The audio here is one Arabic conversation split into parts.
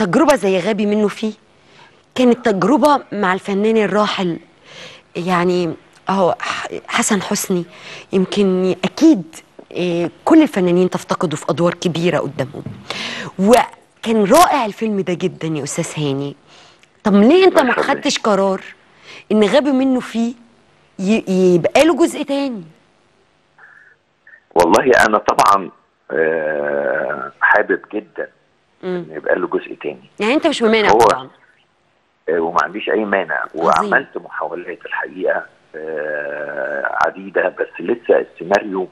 تجربة زي غبي منه فيه كانت تجربة مع الفنان الراحل، يعني اهو حسن حسني. يمكن اكيد كل الفنانين تفتقدوا في ادوار كبيرة قدامهم، وكان رائع الفيلم ده جدا يا استاذ هاني. طب ليه انت الله ما يخليك. خدتش قرار ان غبي منه فيه يبقى له جزء تاني؟ والله انا طبعا حابب جدا ان امم يبقى له جزء تاني. يعني انت مش بس ممانع هو طبعا؟ وما عنديش اي مانع، عظيم. وعملت محاولات الحقيقه عديده، بس لسه السيناريو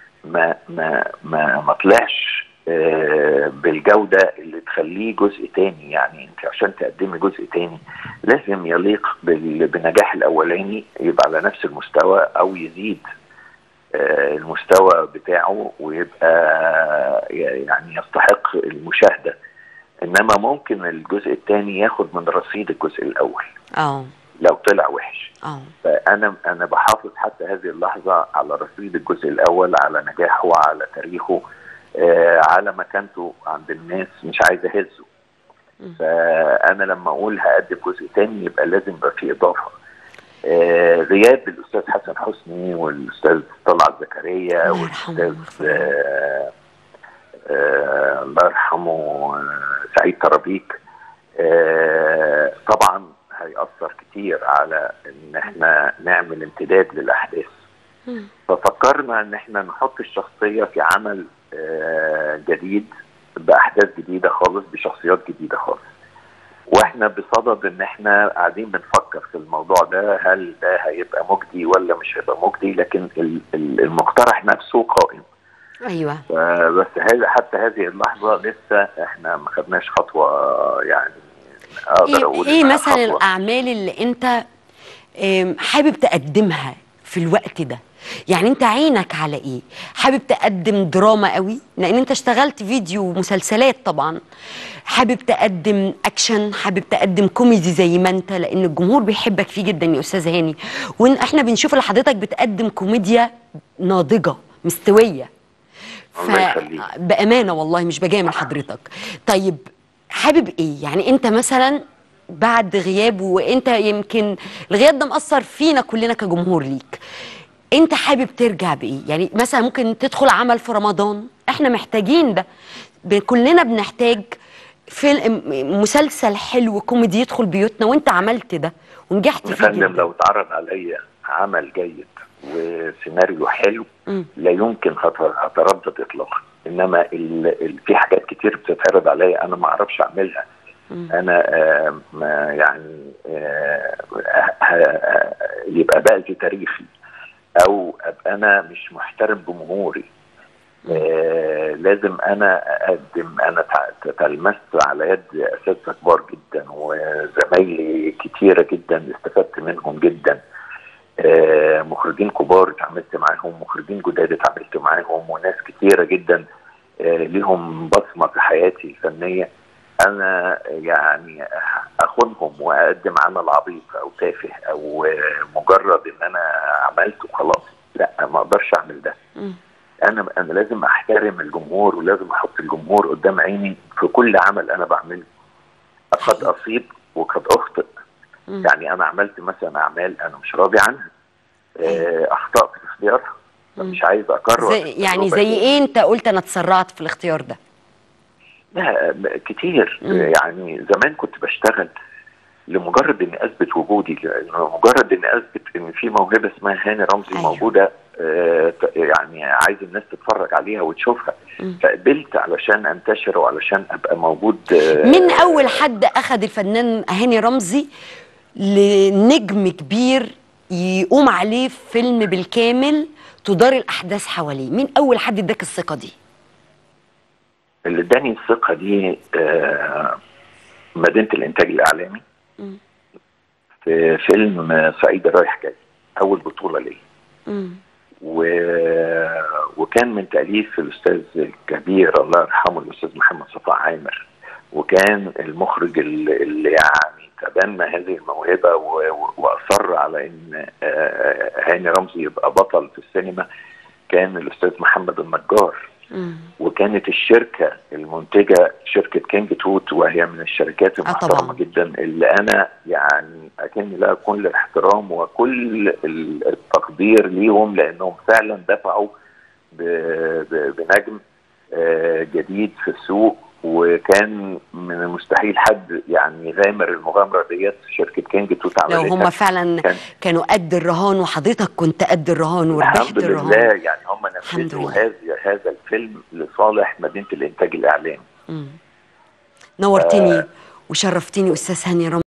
ما طلعش بالجوده اللي تخليه جزء تاني. يعني انت عشان تقدمي جزء تاني لازم يليق بنجاح الاولاني، يبقى على نفس المستوى او يزيد المستوى بتاعه، ويبقى يعني يستحق المشاهده. انما ممكن الجزء الثاني ياخد من رصيد الجزء الاول لو طلع وحش. فانا بحافظ حتى هذه اللحظه على رصيد الجزء الاول، على نجاحه، على تاريخه، على مكانته عند الناس، مش عايز اهزه. فانا لما اقول هقدم جزء ثاني يبقى لازم يبقى فيه اضافه. غياب الاستاذ حسن حسني والاستاذ طلعت زكريا الله يرحمه والاستاذ الله يرحمه سعيد ترابيك طبعا هيأثر كتير على ان احنا نعمل امتداد للاحداث. ففكرنا ان احنا نحط الشخصية في عمل جديد، باحداث جديدة خالص، بشخصيات جديدة خالص. واحنا بصدد ان احنا قاعدين بنفكر في الموضوع ده، هل ده هيبقى مجدي ولا مش هيبقى مجدي، لكن المقترح نفسه قائم. ايوه. بس حتى هذه اللحظه لسه احنا ما خدناش خطوه، يعني اقدر اقول ايه انها مثلا خطوه. الاعمال اللي انت حابب تقدمها في الوقت ده؟ يعني انت عينك على ايه؟ حابب تقدم دراما قوي لان انت اشتغلت فيديو ومسلسلات طبعا، حابب تقدم اكشن، حابب تقدم كوميدي زي ما انت، لان الجمهور بيحبك فيه جدا يا استاذ هاني، وان احنا بنشوف لحضرتك بتقدم كوميديا ناضجة مستوية. الله يخليك. فبأمانة والله مش بجامل حضرتك. طيب حابب ايه؟ يعني انت مثلا بعد غياب، وانت يمكن الغياب ده مأثر فينا كلنا كجمهور ليك، انت حابب ترجع بايه؟ يعني مثلا ممكن تدخل عمل في رمضان، احنا محتاجين ده، كلنا بنحتاج فيلم مسلسل حلو كوميدي يدخل بيوتنا، وانت عملت ده ونجحت يا فيه فندم جدا. لو اتعرض عليا عمل جيد وسيناريو حلو لا يمكن هتردد اطلاقا. انما في حاجات كتير بتتعرض عليا انا ما اعرفش اعملها. انا يعني يبقى باذي تاريخي، او ابقى انا مش محترم جمهوري. لازم انا اقدم. انا تلمست على يد اساتذه كبار جدا وزمايلي كتيره جدا استفدت منهم جدا. مخرجين كبار اتعاملت معاهم، مخرجين جداد اتعاملت معاهم، وناس كتيره جدا ليهم بصمه في حياتي الفنيه. انا يعني اخونهم واقدم عمل عبيط او تافه او مجرد ان انا عملت وخلاص، لا ما اقدرش اعمل ده. انا لازم احترم الجمهور، ولازم احط الجمهور قدام عيني في كل عمل انا بعمله. قد اصيب وقد اخطئ. يعني انا عملت مثلا اعمال انا مش راضي عنها، اخطات في اختيارها، مش عايز اكرر. يعني زي ايه انت قلت انا اتسرعت في الاختيار ده؟ لا كتير. يعني زمان كنت بشتغل لمجرد اني اثبت وجودي، لمجرد اني اثبت ان في موهبه اسمها هاني رمزي موجوده، يعني عايز الناس تتفرج عليها وتشوفها. فقبلت علشان انتشر وعلشان ابقى موجود. من اول حد اخذ الفنان هاني رمزي لنجم كبير يقوم عليه فيلم بالكامل تدار الاحداث حواليه؟ مين اول حد اداك الثقه دي؟ اللي اداني الثقه دي مدينه الانتاج الاعلامي في فيلم صعيدي رايح جاي، اول بطوله لي. وكان من تأليف الأستاذ الكبير الله يرحمه الأستاذ محمد صفاء عامر، وكان المخرج اللي يعني تبنى هذه الموهبة وأصر على أن هاني رمزي يبقى بطل في السينما كان الأستاذ محمد النجار. وكانت الشركه المنتجه شركه كينج توت، وهي من الشركات المحترمه جدا اللي انا يعني اكن لها كل الاحترام وكل التقدير ليهم، لانهم فعلا دفعوا بنجم جديد في السوق، وكان من المستحيل حد يعني يغامر المغامره ديت. شركه كينج توت عملتها. لو هم فعلا كانوا قد الرهان، وحضرتك كنت قد الرهان وربحت الرهان. الحمد لله، يعني هم نفذوا هذا الفيلم لصالح مدينه الانتاج الاعلامي. نورتني وشرفتني استاذ هاني رمزي.